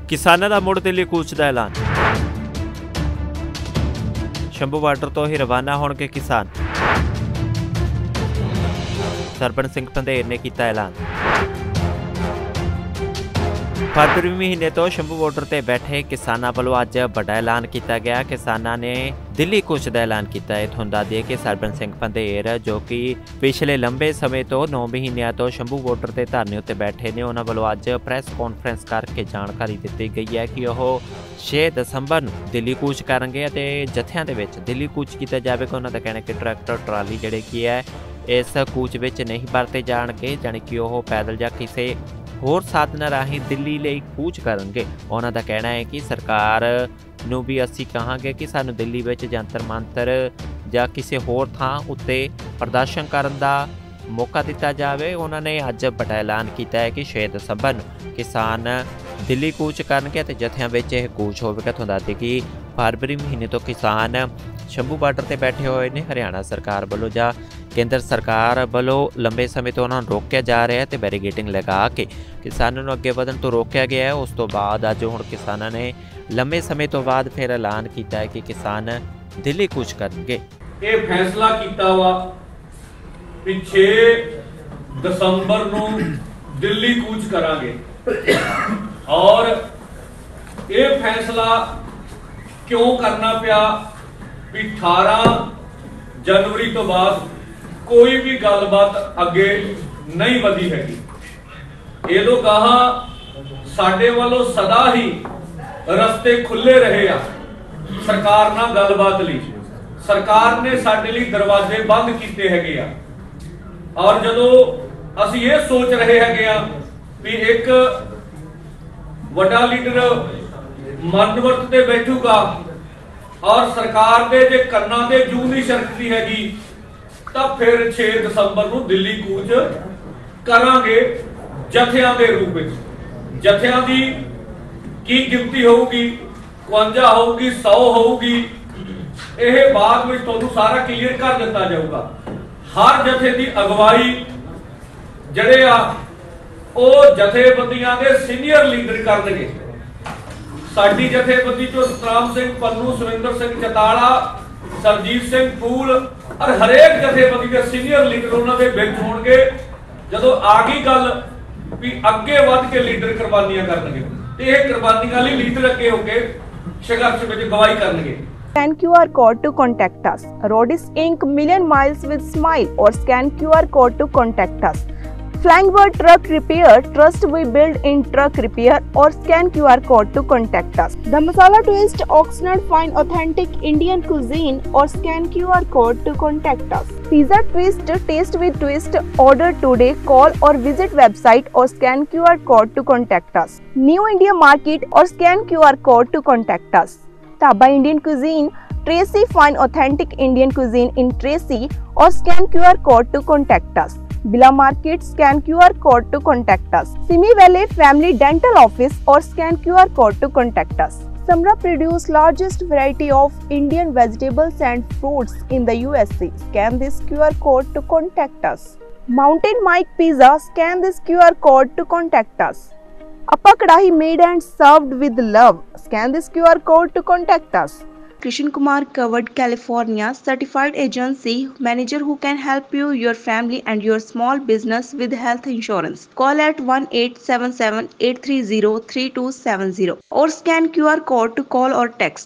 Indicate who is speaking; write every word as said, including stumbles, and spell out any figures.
Speaker 1: किसानां दा मुड़ दिल्ली कूच दा ऐलान। शंभू बार्डर तो ही रवाना होणगे किसान। सरबण सिंह पंधेर ने किया ऐलान। फरवरी महीने तो शंभू बॉर्डर ते बैठे किसानां वालों अज बड़ा ऐलान किया गया। किसानां ने दिल्ली कूच का ऐलान किया है। तुहानूं दस दईए कि सरबण सिंह पंधेर जो कि पिछले लंबे समय तो नौ महीनों तो शंभू बॉर्डर के धरने उत्ते बैठे ने, उन्होंने वालों अज प्रैस कॉन्फ्रेंस करके जानकारी दी गई है कि वह छे दसंबर नूं दिल्ली कूच करेंगे ते जत्थियां दे विच दिल्ली कूच किया जाएगा। उन्होंने कहना कि ट्रैक्टर ट्राली जिहड़े की है इस कूच विच नहीं वरते जाणगे, जानी कि वह पैदल जां किसी होर साधन राही दिल्ली लई कूच करनगे। उन्हां दा कहना है कि सरकार नूं भी असीं कहांगे कि सानूं दिल्ली विच जंतर मंतर जां किसी होर थां उत्ते प्रदर्शन करन दा मौका दिता जाए। उन्होंने अज बड़ा ऐलान किया है कि छे दसंबर नूं किसान दिल्ली कूच करनगे ते जत्थियां विच इह कूच होवेगा। तुहानूं दस दईए कि फरवरी महीने तो किसान शंभू बार्डर ते बैठे हुए ने। हरियाणा सरकार वालों जां केंद्र सरकार वालों लंबे समय तो उन्होंने रोकया जा रहा है तो बैरीगेटिंग लगा के किसानों को अगे बढ़न तो रोकया गया है। उस तो बाद अज हुण किसानों ने लंबे समय तो बाद फिर ऐलान किया है कि किसान दिल्ली कूच करेंगे।
Speaker 2: ये फैसला किया वा कि छे दसंबर नूं दिल्ली कूच करांगे और ये फैसला क्यों करना पिया भी अठारह जनवरी तो बाद कोई भी गलबात अगे नहीं वधी हैगी। ये तो कहा साडे वालों सदा ही रस्ते खुले रहे आ सरकार नाल गलबात लई। सरकार ने साडे लई दरवाजे बंद कीते हैगे आ और जदों असीं ये सोच रहे हैगे आ भी एक वड्डा लीडर मनवरत ते बैठूगा और सरकार दे जे कन्नां ते जूं नहीं सरकदी हैगी ਤਾਂ फिर छे दसंबर ਨੂੰ दिल्ली कूच करांगे जथियां दे रूप ਵਿੱਚ। जथियां ਦੀ ਕੀ ਗਿਣਤੀ ਹੋਊਗੀ, इक्यावन ਹੋਊਗੀ, सौ ਹੋਊਗੀ, ਇਹ ਬਾਅਦ ਵਿੱਚ ਤੁਹਾਨੂੰ ਸਾਰਾ ਕਲੀਅਰ ਕਰ ਦਿੱਤਾ ਜਾਊਗਾ। ਹਰ ਜਥੇ ਦੀ ਅਗਵਾਈ ਜਿਹੜੇ ਆ ਉਹ ਜਥੇਬੰਦੀਆਂ ਦੇ ਸੀਨੀਅਰ ਲੀਡਰ ਕਰਨਗੇ। ਸਾਡੀ ਜਥੇਬੰਦੀ ਚੋਂ ਸਤਨਾਮ ਸਿੰਘ ਪੰਨੂ, ਸੁਰਿੰਦਰ ਸਿੰਘ ਚਤਾਲਾ, सरजीत सिंह फूल और हरेक जथेबंदी के सीनियर लीडर उन्होंने विच होणगे। जदों आ गई गल भी अगे वध के लीडर कुर्बानियां करनगे ते इह कुर्बानियां लई लीडर अगे होके संघर्ष विच गवाही करनगे।
Speaker 3: Scan Q R code to contact us. Rodis Incorporated Million Miles with Smile or scan Q R code to contact us. Flying Bird Truck Repair, trust we build in truck repair or scan Q R code to contact us. The Masala Twist, Oxnard Fine Authentic Indian Cuisine or scan Q R code to contact us. Pizza Twist, taste with twist, order today, call or visit website or scan Q R code to contact us. New India Market or scan Q R code to contact us. Taba Indian Cuisine, Tracy Fine Authentic Indian Cuisine in Tracy or scan Q R code to contact us. Bila Market, scan Q R code to contact us. Simi Valley Family Dental Office or scan Q R code to contact us. Samra produce largest variety of Indian vegetables and fruits in the U S A. Scan this Q R code to contact us. Mountain Mike Pizza, scan this Q R code to contact us. Appa Kadahi made and served with love. Scan this Q R code to contact us. Krishan Kumar Covered California certified agency manager who can help you, your family and your small business with health insurance. Call at one eight seven seven, eight three zero, three two seven zero or scan Q R code to call or text.